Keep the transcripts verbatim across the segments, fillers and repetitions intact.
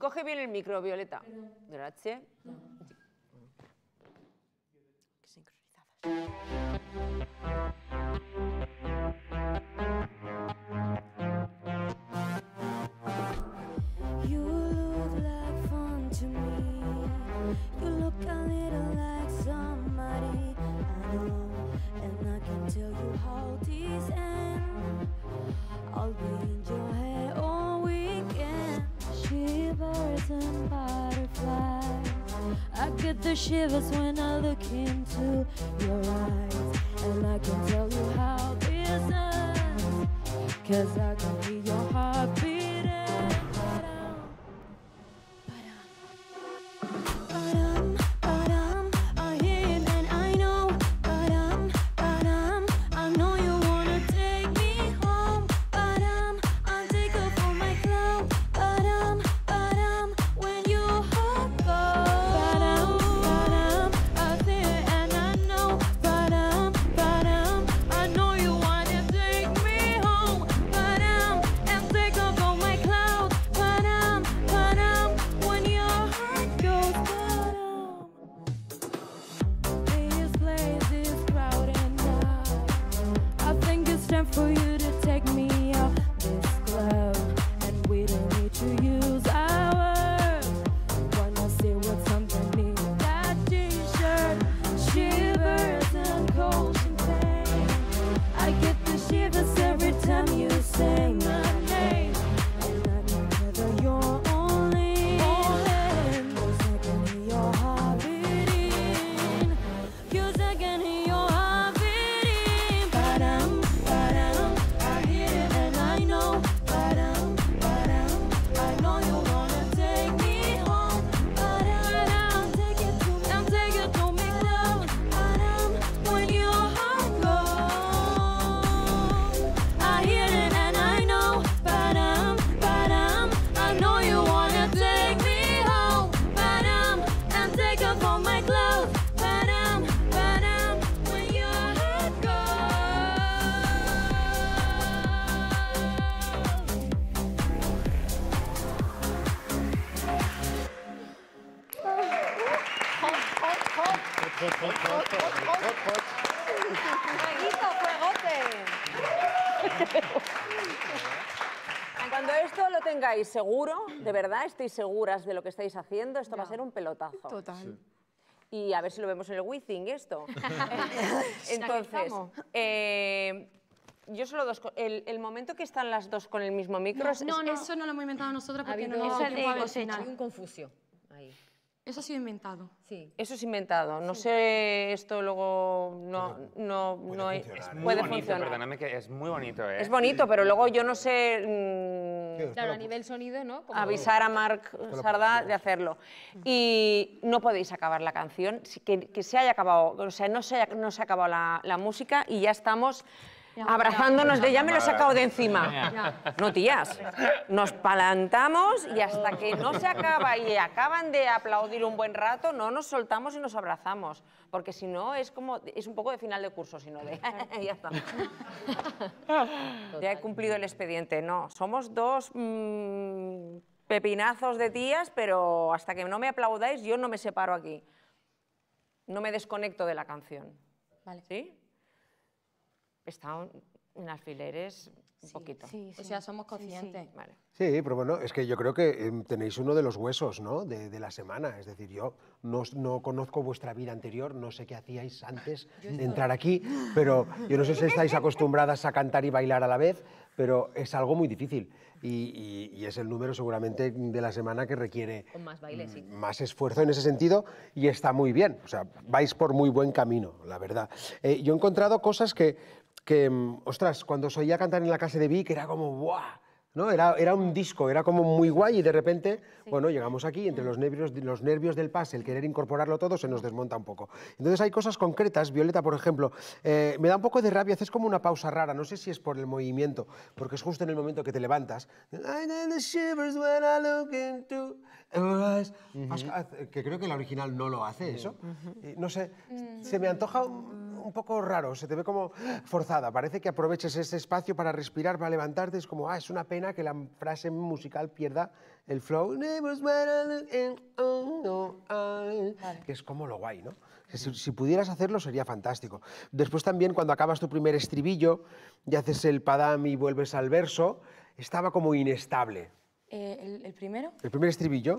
coge bien el micro, Violeta. Gracias. Qué sincronizadas. You look like fun to me. You look a little like somebody I know, and I can tell you how this ends. I'll be in your head all weekend. Shivers and butterflies. I get the shivers when I look into your eyes, and I can tell you how this ends, 'cause I can hear your heart beating. Ba-dum, ba-dum, I hear it and I know. Ba-dum, ba-dum, I know you wanna take me home. Ba-dum, I'll take off all my clothes. Ba-dum, ba-dum, when your heart goes. Ba-dum, ba-dum, I hear it and I know. Ba-dum, ba-dum, I know you wanna take me home. Ba-dum, and take off all my clothes. Ba-dum, ba-dum, when your heart goes. Ba-dum. This place is crowded now. I think it's time for you to take me out this club, and we don't need to use our words. Wanna see what's underneath that t-shirt? Shivers and cold champagne. I get the shivers every time you say my name, and I know whether you're only in. 'Cause I can hear your heart beating. 'Cause I can hear your heart beating. Ba-dum, ba-dum, I hear it and I know. Ba-dum, ba-dum, I know you wanna take me home. Ba-dum, take it to me, and take it to me close. Ba-dum, when your heart goes. I hear it and I know. Ba-dum, ba-dum, I know you wanna take me home. Ba-dum, and take off all my clothes. Ba-dum, ba-dum, when your heart goes. ¡Fueguito, fuegote! Cuando esto lo tengáis seguro, de verdad, estéis seguras de lo que estáis haciendo, esto va a ser un pelotazo. Total. Y a ver si lo vemos en el Wizzing esto. Entonces, eh, yo solo dos... co- El, el momento que están las dos con el mismo micro... es- No, es- no, eso no lo hemos inventado nosotros porque no habido- nos Esa da de tiempo a ver cosecha. final. Hay un confusio ahí. Eso ha sido inventado. Sí. Eso es inventado. No sé, esto luego no, no, puede no hay- funcionar, Muy puede bonito, funcionar. perdóname, que es muy bonito, ¿eh? Es bonito, pero luego yo no sé mm, Claro, a nivel sonido, ¿no? Como- avisar a Marc Sardá de hacerlo. Y no podéis acabar la canción, si- que, que se haya acabado, o sea, no se, haya- no se ha acabado la, la música y ya estamos Ya, abrazándonos de ya me lo he sacado de encima. Ya. No, tías, nos palantamos y hasta que no se acaba y acaban de aplaudir un buen rato, no nos soltamos y nos abrazamos, porque si no es como, es un poco de final de curso, sino de ya está. Ya he cumplido el expediente, no, somos dos mm, pepinazos de tías, pero hasta que no me aplaudáis yo no me separo aquí, no me desconecto de la canción. Vale. ¿Sí? Está en alfileres un poquito. Sí, O sí. sea, somos conscientes. Vale. Sí, pero bueno, es que yo creo que em, tenéis uno de los huesos, ¿no?, de, de la semana. Es decir, yo no, os- no conozco vuestra vida anterior, no sé qué hacíais antes de entrar aquí, pero yo no sé si estáis acostumbradas a cantar y bailar a la vez, pero es algo muy difícil. Y, y- y es el número seguramente de la semana que requiere Con más baile, sí. más esfuerzo en ese sentido y está muy bien. O sea, vais por muy buen camino, la verdad. Eh, yo he encontrado cosas que, que, mm, ostras, cuando os oía cantar en la casa de Vic era como ¡buah! ¿No? Era, era un disco, era como muy guay y de repente, bueno, llegamos aquí, entre los nervios, los nervios del pase, el querer incorporarlo todo, se nos desmonta un poco. Entonces hay cosas concretas, Violeta, por ejemplo, eh, me da un poco de rabia, haces como una pausa rara, no sé si es por el movimiento, porque es justo en el momento que te levantas. I get the shivers when I look into your eyes. Has- haz- que creo que la original no lo hace eso. Eh, No sé, se me antoja un, un poco raro, se te ve como forzada. Parece que aproveches ese espacio para respirar, para levantarte. Es como, ah, es una pena que la frase musical pierda el flow. Que es como lo guay, ¿no? Si, si pudieras hacerlo sería fantástico. Después también cuando acabas tu primer estribillo y haces el padam y vuelves al verso, estaba como inestable. Eh, ¿el, ¿El primero? El primer estribillo,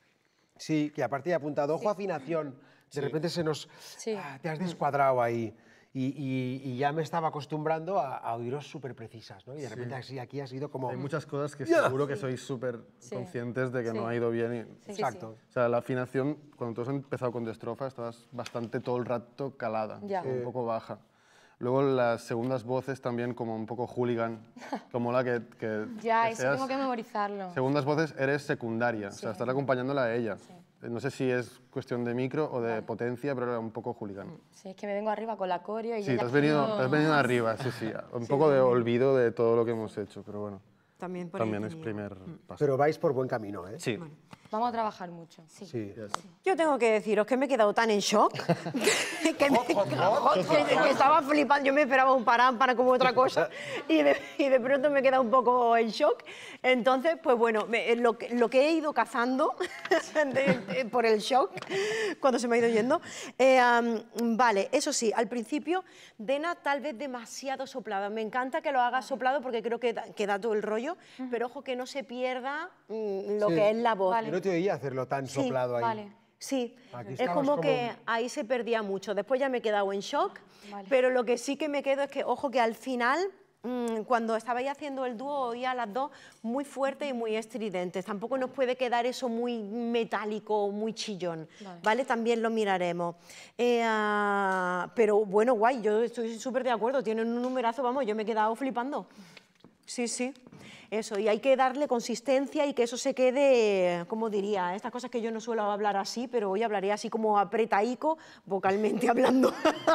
sí, que aparte he apuntado, ojo, afinación, de Sí. repente se nos... Sí. ah, te has descuadrado ahí. Y, y- y ya me estaba acostumbrando a, a oíros súper precisas, ¿no? Y de repente así, aquí ha sido como... Hay muchas cosas que Ya. seguro que sois súper Sí. conscientes de que Sí. no ha ido bien. y- Sí, sí, Exacto. O sea, la afinación, cuando tú has empezado con de estrofa, estabas bastante todo el rato calada, Ya. un poco baja. Luego las segundas voces también como un poco hooligan, como la que... que Ya, que eso seas- tengo que memorizarlo. Segundas voces eres secundaria, o sea, estás acompañándola a ella. No sé si es cuestión de micro o de potencia, pero era un poco hooligan. Sí, es que me vengo arriba con la coreo y Sí, yo te ya has venido, quiero- te has venido arriba, sí, sí. Un poco de olvido de todo lo que hemos hecho, pero bueno, También por ahí también es tenía. primer paso. Pero vais por buen camino, ¿eh? Sí. Vamos a trabajar mucho. Sí. Sí. Yo tengo que deciros que me he quedado tan en shock que, me- que- que estaba flipando. Yo me esperaba un parán para como otra cosa y de, y de pronto me he quedado un poco en shock. Entonces, pues bueno, me- lo, que- lo que he ido cazando de- de- por el shock cuando se me ha ido yendo. eh, am, vale, eso sí, al principio, Dena tal vez demasiado soplada. Me encanta que lo hagas soplado porque creo que da, que da todo el rollo, pero ojo que no se pierda mm, lo Sí. que es la voz. Yo no te oía hacerlo tan Sí, soplado ahí. Vale. Sí, Aquí es estabas como, como- que ahí se perdía mucho. Después ya me he quedado en shock, Vale. pero lo que sí que me quedo es que, ojo, que al final, mm, cuando estabais haciendo el dúo, oía a las dos muy fuertes y muy estridentes. Tampoco nos puede quedar eso muy metálico, muy chillón, ¿vale? Vale. También lo miraremos. Eh, ah, pero bueno, guay, yo estoy súper de acuerdo. Tienen un numerazo, vamos, yo me he quedado flipando. Sí, sí. Eso, y hay que darle consistencia y que eso se quede, ¿cómo diría? Estas cosas que yo no suelo hablar así, pero hoy hablaré así como apretaico, vocalmente hablando.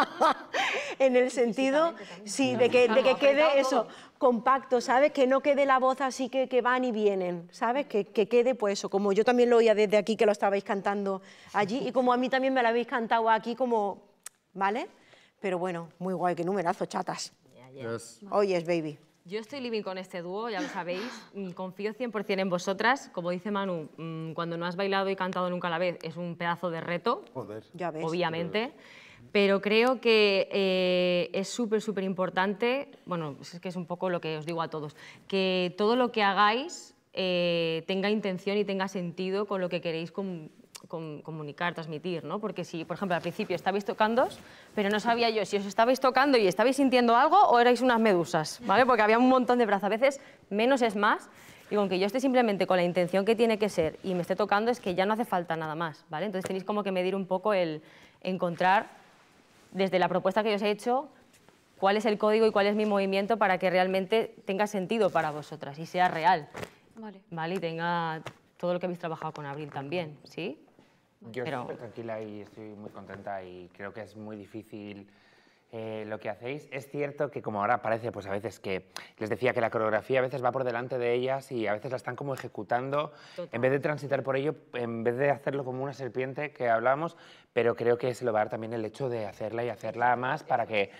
En el sentido, sí, de que, de que quede eso, compacto, ¿sabes? Que no quede la voz así que, que van y vienen, ¿sabes? Que, que quede pues eso, como yo también lo oía desde aquí, que lo estabais cantando allí, y como a mí también me lo habéis cantado aquí, como, ¿vale? Pero bueno, muy guay, qué numerazo, chatas. Yes. Oyes, baby. Yo estoy living con este dúo, ya lo sabéis. Mm, Confío cien por cien en vosotras. Como dice Manu, mm, cuando no has bailado y cantado nunca a la vez es un pedazo de reto, Joder. Ya ves. obviamente. Pero creo que eh, es súper, súper importante, bueno, es que es un poco lo que os digo a todos, que todo lo que hagáis eh, tenga intención y tenga sentido con lo que queréis com- com- comunicar, transmitir, ¿no? Porque si, por ejemplo, al principio estabais tocando, pero no sabía yo si os estabais tocando y estabais sintiendo algo o erais unas medusas, ¿vale? Porque había un montón de brazos. A veces menos es más. Y con que yo esté simplemente con la intención que tiene que ser y me esté tocando es que ya no hace falta nada más, ¿vale? Entonces tenéis como que medir un poco el encontrar, desde la propuesta que yo os he hecho, cuál es el código y cuál es mi movimiento para que realmente tenga sentido para vosotras y sea real, Vale. ¿vale? Y tenga todo lo que habéis trabajado con Abril también, ¿sí? Yo Pero- estoy súper tranquila y estoy muy contenta y creo que es muy difícil eh, lo que hacéis. Es cierto que como ahora parece, pues a veces que les decía que la coreografía a veces va por delante de ellas y a veces la están como ejecutando en vez de transitar por ello, en vez de hacerlo como una serpiente que hablamos, pero creo que se lo va a dar también el hecho de hacerla y hacerla más para que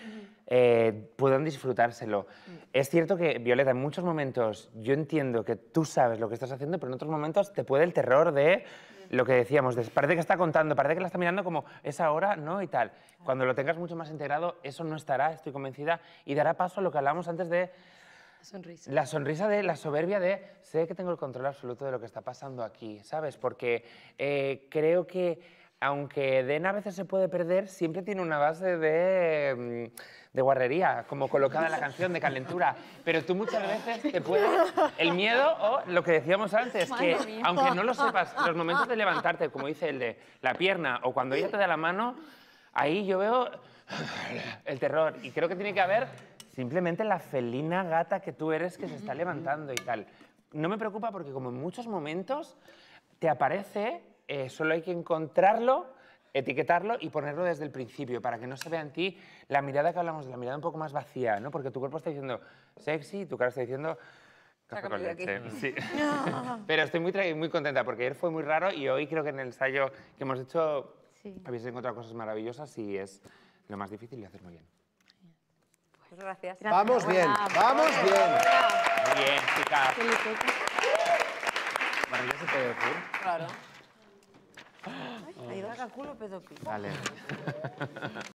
eh, puedan disfrutárselo. Es cierto que, Violeta, en muchos momentos yo entiendo que tú sabes lo que estás haciendo, pero en otros momentos te puede el terror de lo que decíamos, de, parece que está contando, parece que la está mirando como es ahora, ¿no? Y tal. Cuando lo tengas mucho más integrado, eso no estará, estoy convencida, y dará paso a lo que hablábamos antes de Sonrisa. la sonrisa de la soberbia de sé que tengo el control absoluto de lo que está pasando aquí, ¿sabes? Porque eh, creo que aunque Dena a veces se puede perder, siempre tiene una base de, mm, de guarrería, como colocada en la canción, de calentura. Pero tú muchas veces te puedes... El miedo o lo que decíamos antes, que aunque no lo sepas, los momentos de levantarte, como dice el de la pierna, o cuando ella te da la mano, ahí yo veo el terror. Y creo que tiene que haber simplemente la felina gata que tú eres que se está levantando y tal. No me preocupa porque como en muchos momentos te aparece, eh, solo hay que encontrarlo, etiquetarlo y ponerlo desde el principio para que no se vea en ti la mirada que hablamos, de la mirada un poco más vacía, ¿no? Porque tu cuerpo está diciendo sexy y tu cara está diciendo café con leche. Sí. Pero estoy muy, tra- muy contenta porque ayer fue muy raro y hoy creo que en el ensayo que hemos hecho habéis encontrado cosas maravillosas y es Lo más difícil y hacer muy bien. Pues gracias. Vamos bien, vamos bien. Muy bien, chicas. ¿Qué le toca? Bueno, ¿ya se puede decir? Claro. Ay, saca culo, pedo pico. Vale.